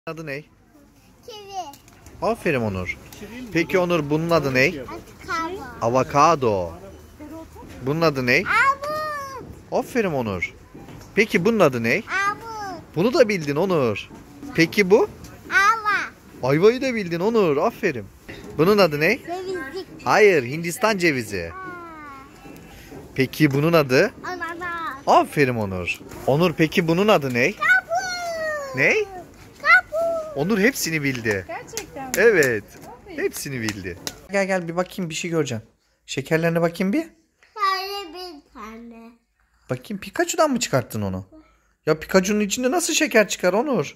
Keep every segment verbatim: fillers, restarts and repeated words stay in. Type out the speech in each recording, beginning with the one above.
Adı ne? Kivi. Aferin Onur. Peki Onur, bunun adı ne? Avokado. Avokado. Bunun adı ne? Armut. Aferin Onur. Peki bunun adı ne? Armut. Bunu da bildin Onur. Peki bu? Ava. Ayvayı da bildin Onur. Aferin. Bunun adı ne? Cevizlik. Hayır, Hindistan cevizi. Peki bunun adı? Ananas. Aferin Onur. Onur, peki bunun adı ne? Kapı. Ne? Kapı. Onur hepsini bildi. Gerçekten mi? Evet. Hepsini bildi. Gel gel bir bakayım, bir şey göreceğim. Şekerlerine bakayım bir. Sadece bir tane. Bakayım, Pikachu'dan mı çıkarttın onu? Ya Pikachu'nun içinde nasıl şeker çıkar Onur?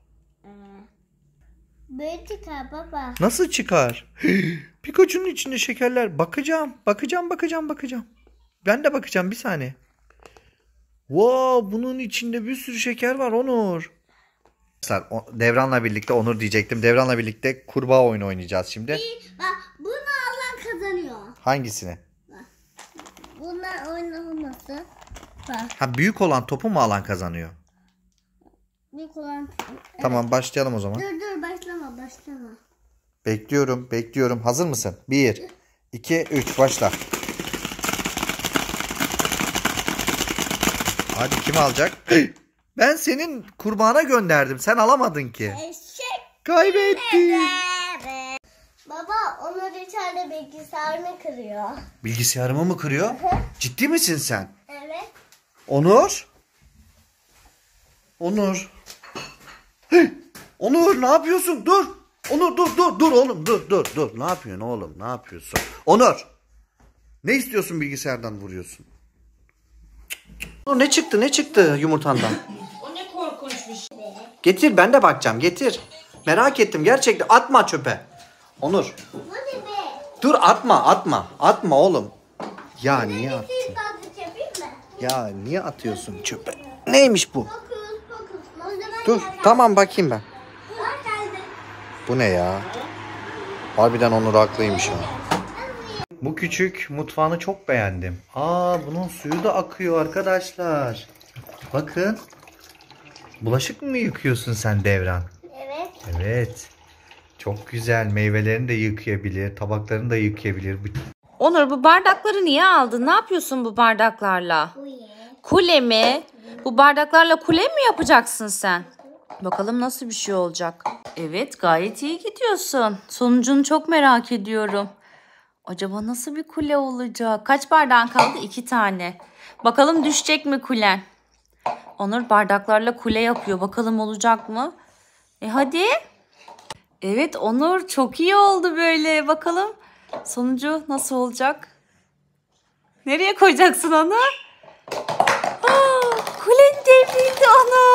Böyle çıkar baba. Nasıl çıkar? Pikachu'nun içinde şekerler. Bakacağım. Bakacağım bakacağım bakacağım. Ben de bakacağım, bir saniye. Wow, bunun içinde bir sürü şeker var Onur. Devran'la birlikte, Onur diyecektim. Devran'la birlikte kurbağa oyunu oynayacağız şimdi. Bak, bunu alan kazanıyor. Hangisini? Bunlar oynaması. Bak. Ha, büyük olan topu mu alan kazanıyor? Bir kullan. Tamam, başlayalım o zaman. Dur dur başlama başlama. Bekliyorum, bekliyorum. Hazır mısın? Bir, iki, üç, başla. Hadi, kim alacak? Ben senin kurbağana gönderdim. Sen alamadın ki. Eşek. Kaybettin. Baba Onur içeride bilgisayarını kırıyor. Bilgisayarımı mı kırıyor? Ciddi misin sen? Evet. Onur? Onur? Hey! Onur, ne yapıyorsun? Dur. Onur dur dur dur oğlum dur dur dur. Ne yapıyorsun oğlum? Ne yapıyorsun? Onur. Ne istiyorsun, bilgisayardan vuruyorsun? Onur, ne çıktı? Ne çıktı yumurtandan? O ne korkunç bir şey. Getir, ben de bakacağım. Getir. Merak ettim gerçekten. Atma çöpe. Onur. Bu ne be? Dur, atma atma. Atma oğlum. Ya niye attın? Bir bazı yapayım mı? Ya niye atıyorsun çöpe? Neymiş bu? Fokus fokus. Malzeme Dur, geldi. tamam bakayım ben. Bak geldi. Bu ne ya? Harbiden Onur haklıymış ha. Bu küçük mutfağını çok beğendim. Aa, bunun suyu da akıyor arkadaşlar. Bakın. Bulaşık mı yıkıyorsun sen Devran? Evet. Evet. Çok güzel. Meyvelerini de yıkayabilir. Tabaklarını da yıkayabilir. Onur, bu bardakları niye aldın? Ne yapıyorsun bu bardaklarla? Bu ye. Kule mi? Bu bardaklarla kule mi yapacaksın sen? Bakalım nasıl bir şey olacak. Evet, gayet iyi gidiyorsun. Sonucunu çok merak ediyorum. Acaba nasıl bir kule olacak? Kaç bardağın kaldı? İki tane. Bakalım düşecek mi kulen? Onur bardaklarla kule yapıyor. Bakalım olacak mı? E hadi. Evet Onur, çok iyi oldu böyle. Bakalım sonucu nasıl olacak? Nereye koyacaksın onu? Aa, kulen devrildi Onur.